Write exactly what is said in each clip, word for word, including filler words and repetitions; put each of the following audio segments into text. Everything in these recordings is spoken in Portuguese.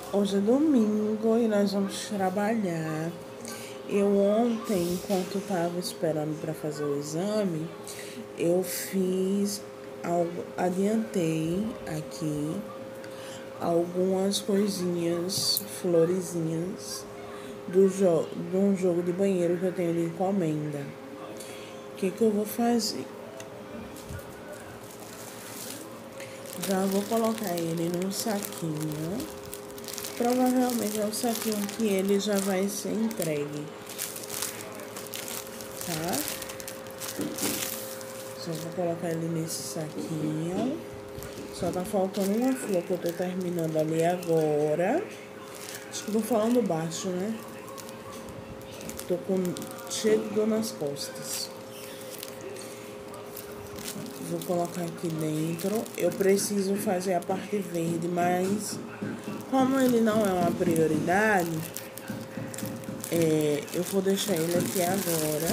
Hoje é domingo e nós vamos trabalhar. Eu ontem, enquanto estava esperando para fazer o exame, eu fiz algo, adiantei aqui algumas coisinhas, florezinhas do jo de um jogo de banheiro que eu tenho de encomenda. O que que eu vou fazer? Já vou colocar ele num saquinho. Provavelmente é o saquinho que ele já vai ser entregue, tá? Só vou colocar ele nesse saquinho. Só tá faltando uma flor que eu tô terminando ali agora. Acho que eu tô falando baixo, né? Tô com cheio de dor nas costas. Vou colocar aqui dentro. Eu preciso fazer a parte verde, mas como ele não é uma prioridade, é, eu vou deixar ele aqui agora.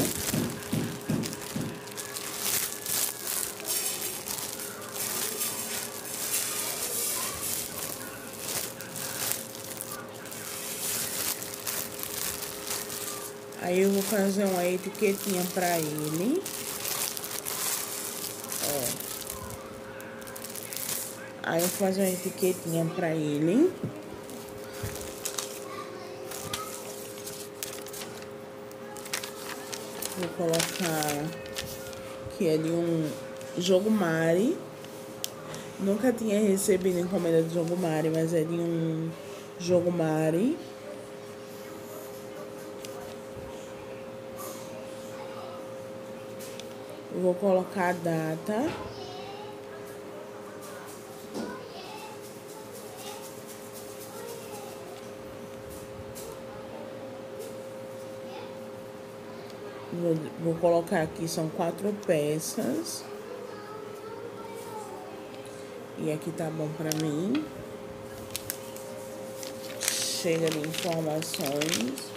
Aí eu vou fazer uma etiquetinha pra ele. Ó. Aí eu vou fazer uma etiquetinha pra ele. Vou colocar que é de um Jogo Mari. Nunca tinha recebido encomenda de Jogo Mari, mas é de um Jogo Mari. Vou colocar a data. Vou, vou colocar aqui, são quatro peças. E aqui tá bom pra mim. Chega de informações.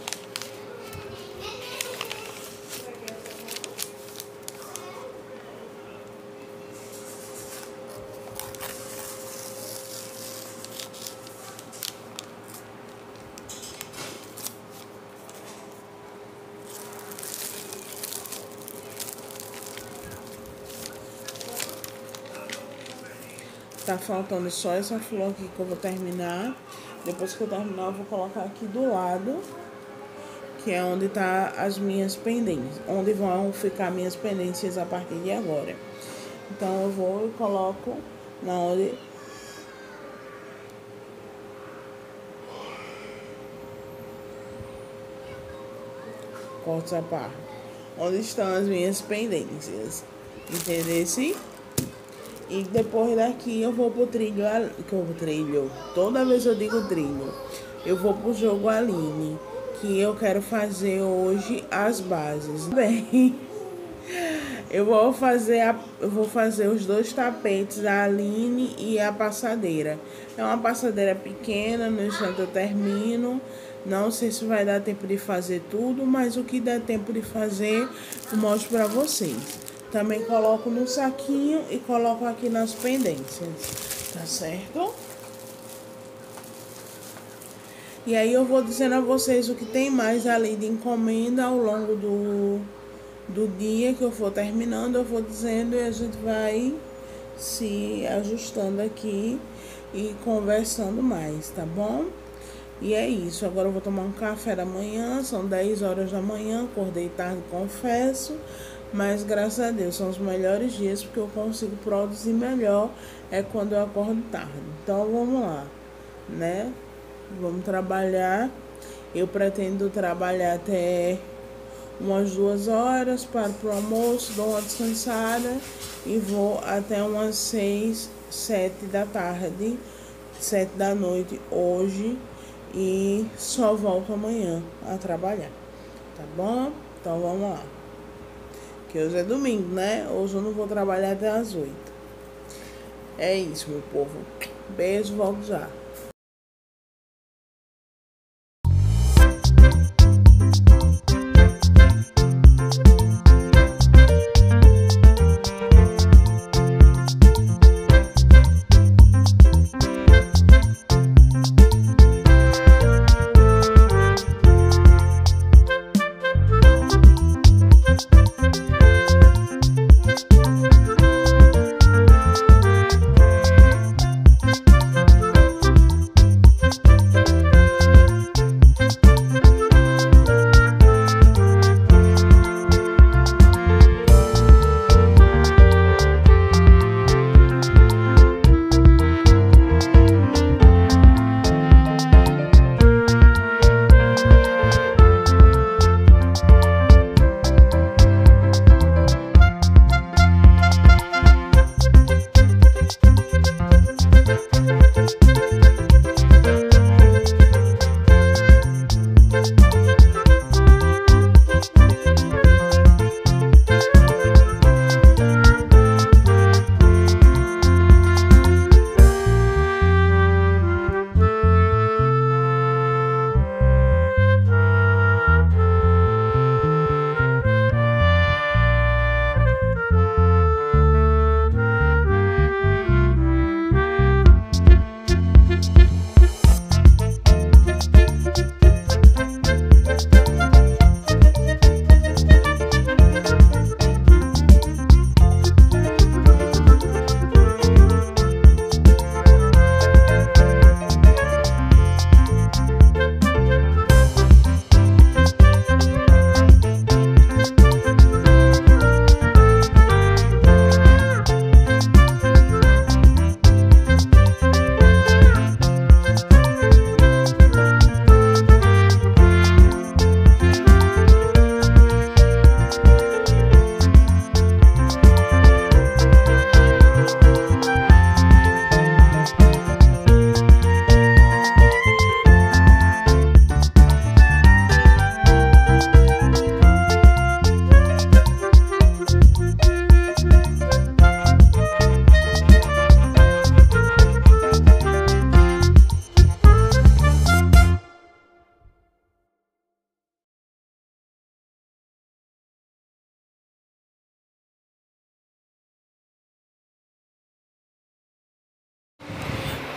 Tá faltando só essa flor aqui que eu vou terminar. Depois que eu terminar, eu vou colocar aqui do lado, que é onde tá as minhas pendências, onde vão ficar minhas pendências a partir de agora. Então eu vou e coloco na onde corto essa parte, onde estão as minhas pendências, entendesse? E depois daqui eu vou pro trilho, que eu trilho, toda vez eu digo trilho, eu vou pro jogo Aline, que eu quero fazer hoje as bases. Bem, eu vou fazer, a, eu vou fazer os dois tapetes, a Aline e a passadeira. É uma passadeira pequena, no instante eu termino. Não sei se vai dar tempo de fazer tudo, mas o que der tempo de fazer, eu mostro pra vocês. Também coloco no saquinho e coloco aqui nas pendências, tá certo? E aí eu vou dizendo a vocês o que tem mais ali de encomenda ao longo do, do dia que eu for terminando. Eu vou dizendo e a gente vai se ajustando aqui e conversando mais, tá bom? E é isso, agora eu vou tomar um café da manhã, são dez horas da manhã, acordei tarde, confesso. Mas graças a Deus são os melhores dias, porque eu consigo produzir melhor é quando eu acordo tarde. Então vamos lá, né? Vamos trabalhar. Eu pretendo trabalhar até umas duas horas, paro pro almoço, dou uma descansada e vou até umas seis, sete da tarde, sete da noite hoje, e só volto amanhã a trabalhar, tá bom? Então vamos lá. Que hoje é domingo, né? Hoje eu não vou trabalhar até as oito. É isso, meu povo. Beijo, volto já.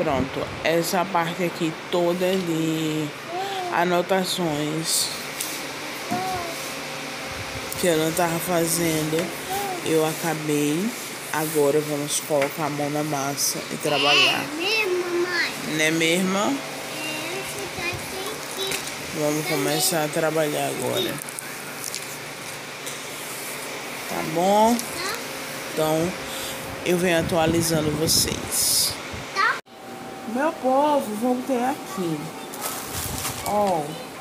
Pronto, essa parte aqui toda é de anotações que eu não tava fazendo, eu acabei. Agora vamos colocar a mão na massa e trabalhar. É mesmo, mãe? Não é mesmo? É, você tá aqui. Vamos começar a trabalhar agora. Tá bom? Tá? Então, eu venho atualizando vocês. Tá? Meu povo, voltei aqui. Ó.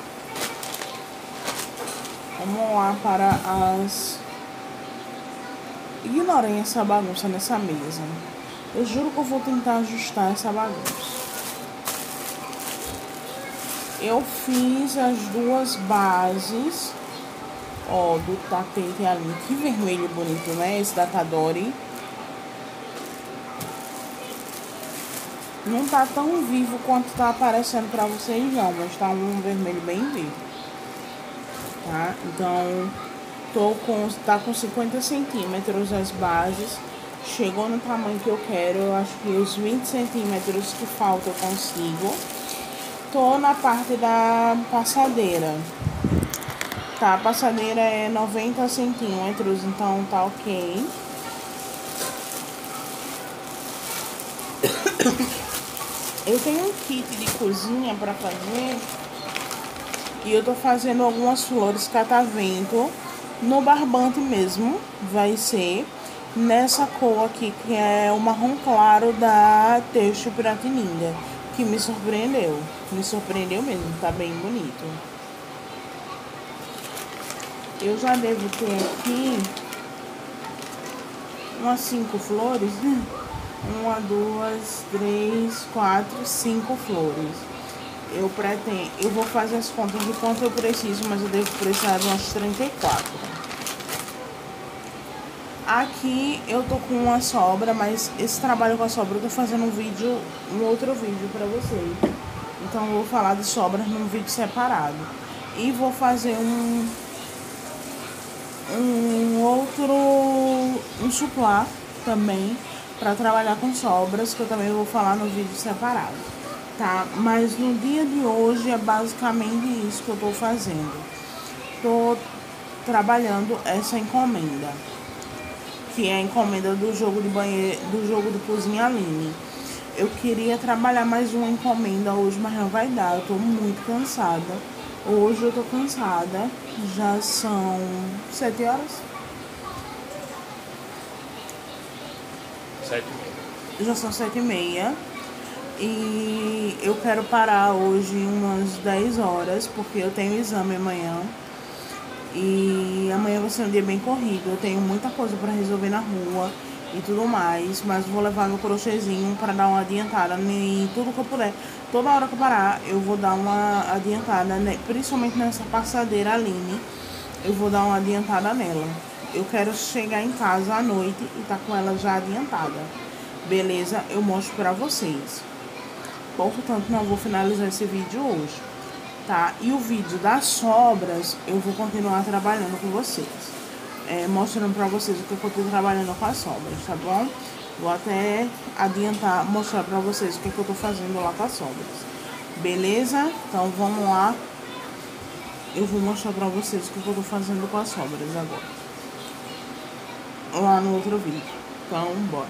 Vamos lá para as... Ignorem essa bagunça nessa mesa. Eu juro que eu vou tentar ajustar essa bagunça. Eu fiz as duas bases, ó, do tapete ali. Que vermelho bonito, né? Esse da Cadore. Não tá tão vivo quanto tá aparecendo pra vocês, não. Mas tá um vermelho bem vivo. Tá? Então... Tô com, tá com cinquenta centímetros as bases. Chegou no tamanho que eu quero. Eu acho que os vinte centímetros que falta eu consigo. Tô na parte da passadeira. Tá, a passadeira é noventa centímetros, então tá ok. Eu tenho um kit de cozinha pra fazer. E eu tô fazendo algumas flores catavento. No barbante mesmo, vai ser nessa cor aqui, que é o marrom claro da Têxtil Piratininga, que me surpreendeu. Me surpreendeu mesmo, tá bem bonito. Eu já devo ter aqui umas cinco flores, né? Uma, duas, três, quatro, cinco flores. Eu pretendo, eu vou fazer as contas de quanto eu preciso, mas eu devo precisar de umas trinta e quatro. Aqui eu tô com uma sobra, mas esse trabalho com a sobra eu tô fazendo um vídeo, um outro vídeo pra vocês. Então eu vou falar de sobras num vídeo separado. E vou fazer um, um outro, um suplá também pra trabalhar com sobras, que eu também vou falar no vídeo separado. Tá? Mas no dia de hoje é basicamente isso que eu tô fazendo. Tô trabalhando essa encomenda, que é a encomenda do jogo de banheiro, do jogo de cozinha Aline. Eu queria trabalhar mais uma encomenda hoje, mas não vai dar. Eu tô muito cansada. Hoje eu tô cansada. Já são sete horas? Sete e meia. Já são sete e meia. E eu quero parar hoje umas dez horas, porque eu tenho exame amanhã. E amanhã vai ser um dia bem corrido. Eu tenho muita coisa pra resolver na rua e tudo mais. Mas vou levar meu crochêzinho pra dar uma adiantada em tudo que eu puder. Toda hora que eu parar, eu vou dar uma adiantada, né? Principalmente nessa passadeira Aline. Eu vou dar uma adiantada nela. Eu quero chegar em casa à noite e tá com ela já adiantada. Beleza? Eu mostro pra vocês. Portanto, não vou finalizar esse vídeo hoje. Tá? E o vídeo das sobras eu vou continuar trabalhando com vocês, é, mostrando pra vocês o que eu tô trabalhando com as sobras, tá bom? Vou até adiantar, mostrar pra vocês o que eu tô fazendo lá com as sobras. Beleza? Então vamos lá. Eu vou mostrar pra vocês o que eu tô fazendo com as sobras agora, lá no outro vídeo. Então bora.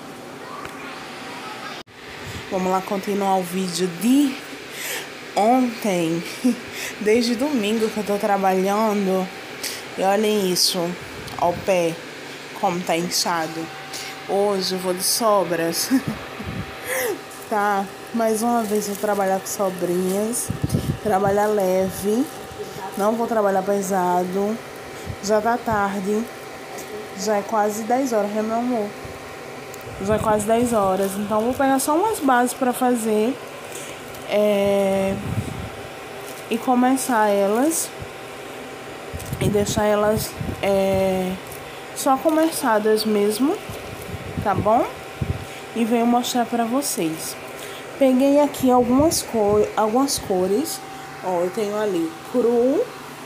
Vamos lá continuar o vídeo de ontem, desde domingo que eu tô trabalhando. E olhem isso, ó o pé, como tá inchado. Hoje eu vou de sobras. Tá, mais uma vez eu vou trabalhar com sobrinhas. Trabalhar leve, não vou trabalhar pesado. Já tá tarde, já é quase dez horas, né, meu amor? Já é quase dez horas, então vou pegar só umas bases pra fazer. É, e começar elas e deixar elas é, só começadas mesmo, tá bom? E venho mostrar pra vocês. Peguei aqui algumas, cor, algumas cores, ó, eu tenho ali cru,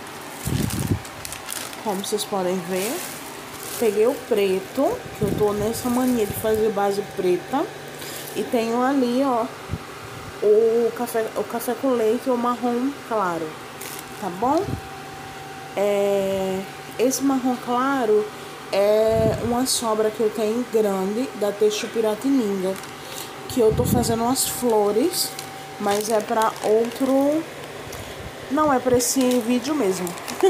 como vocês podem ver. Peguei o preto, que eu tô nessa mania de fazer base preta, e tenho ali, ó, o café, o café com leite ou marrom claro, tá bom? É, esse marrom claro é uma sobra que eu tenho grande da Têxtil Piratininga, que eu tô fazendo umas flores, mas é pra outro... Não, é pra esse vídeo mesmo.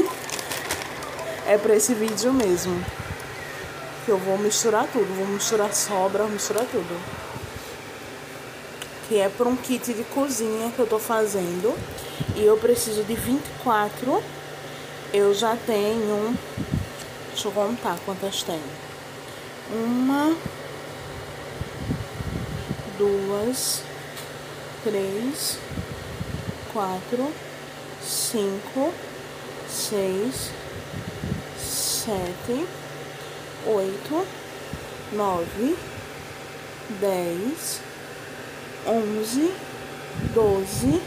É pra esse vídeo mesmo. Que eu vou misturar tudo, vou misturar sobra, vou misturar tudo. Que é pra um kit de cozinha que eu tô fazendo. E eu preciso de vinte e quatro. Eu já tenho... Deixa eu contar quantas tem. Uma... Duas... Três... Quatro... Cinco... Seis... Sete... Oito... Nove... Dez... Onze... Doze...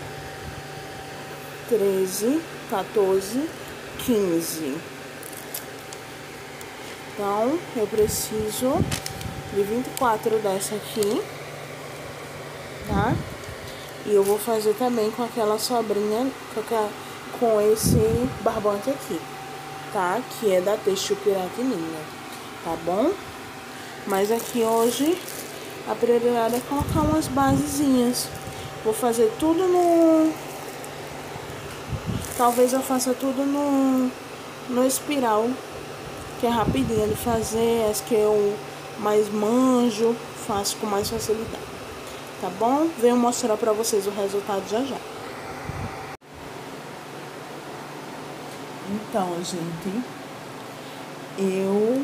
Treze... Quatorze... Quinze. Então, eu preciso de vinte e quatro dessa aqui, tá? E eu vou fazer também com aquela sobrinha, com, aquela, com esse barbante aqui, tá? Que é da Têxtil Piratininga, tá bom? Mas aqui hoje a prioridade é colocar umas basezinhas. Vou fazer tudo no... Talvez eu faça tudo no, no espiral, que é rapidinho de fazer, as que eu mais manjo, faço com mais facilidade, tá bom? Venho mostrar pra vocês o resultado já já. Então, gente, eu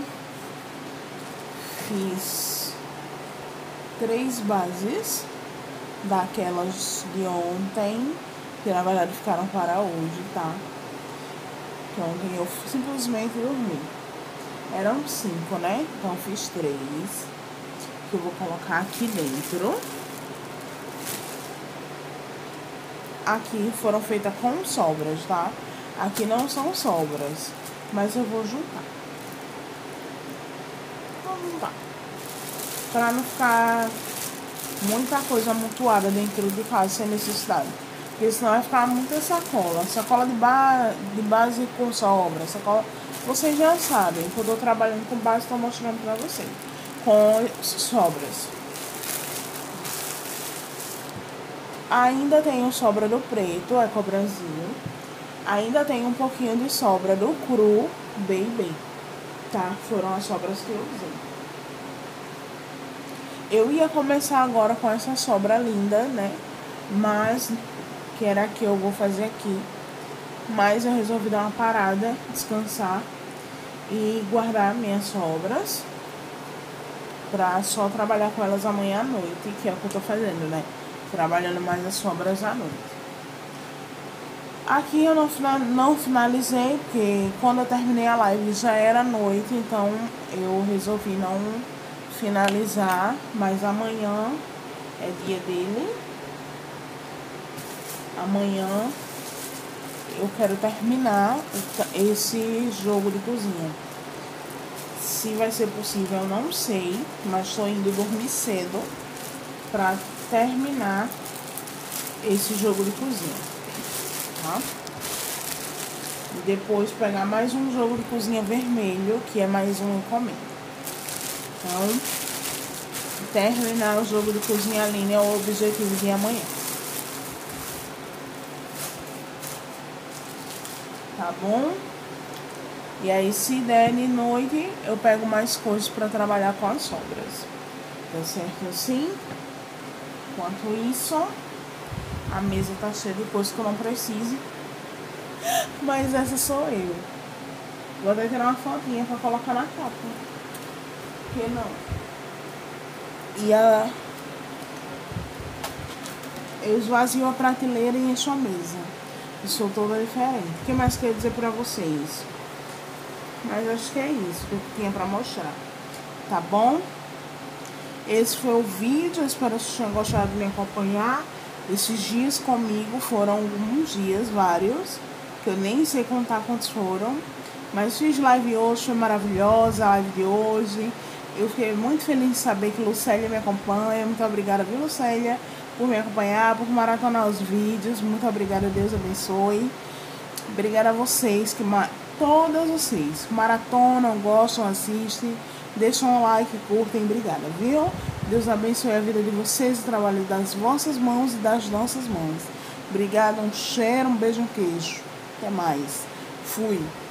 fiz três bases daquelas de ontem, que na verdade ficaram para hoje, tá? Que ontem eu simplesmente dormi. Eram cinco, né? Então fiz três, que eu vou colocar aqui dentro. Aqui foram feitas com sobras, tá? Aqui não são sobras, mas eu vou juntar. Vou juntar. Pra não ficar muita coisa amontoada dentro de casa sem necessidade. Porque senão vai ficar muita sacola. Sacola de, ba de base com sobra. Sacola... Vocês já sabem que eu tô trabalhando com base, tô mostrando pra vocês. Com sobras. Ainda tenho sobra do preto, Eco Brasil. Ainda tenho um pouquinho de sobra do cru Baby. Tá? Foram as sobras que eu usei. Eu ia começar agora com essa sobra linda, né? Mas... que era a que eu vou fazer aqui, mas eu resolvi dar uma parada, descansar e guardar minhas sobras pra só trabalhar com elas amanhã à noite, que é o que eu tô fazendo, né? Trabalhando mais as sobras à noite. Aqui eu não, não finalizei, porque quando eu terminei a live já era noite, então eu resolvi não finalizar, mas amanhã é dia dele. Amanhã eu quero terminar esse jogo de cozinha. Se vai ser possível, eu não sei, mas estou indo dormir cedo para terminar esse jogo de cozinha, tá? E depois pegar mais um jogo de cozinha vermelho, que é mais um encomenda. Então, terminar o jogo de cozinha Aline é o objetivo de amanhã. Tá bom? E aí, se der de noite, eu pego mais coisas pra trabalhar com as sobras. Tá certo assim? Enquanto isso, a mesa tá cheia de coisas que eu não preciso. Mas essa sou eu. Vou até tirar uma fotinha pra colocar na capa. Por que não? E a... eu esvazio a prateleira e encho a mesa. Sou toda diferente. O que mais quero dizer pra vocês? Mas acho que é isso que eu tinha pra mostrar. Tá bom? Esse foi o vídeo. Eu espero que vocês tenham gostado de me acompanhar. Esses dias comigo foram alguns dias, vários, que eu nem sei contar quantos foram. Mas fiz live hoje, foi maravilhosa a live de hoje. Eu fiquei muito feliz de saber que Lucélia me acompanha. Muito obrigada, viu, Lucélia? por me acompanhar, por maratonar os vídeos. Muito obrigada, Deus abençoe. Obrigada a vocês, que todas vocês maratonam, gostam, assistem, deixam um like, curtem. Obrigada, viu? Deus abençoe a vida de vocês, o trabalho das vossas mãos e das nossas mãos. Obrigada, um cheiro, um beijo, um queijo. Até mais. Fui.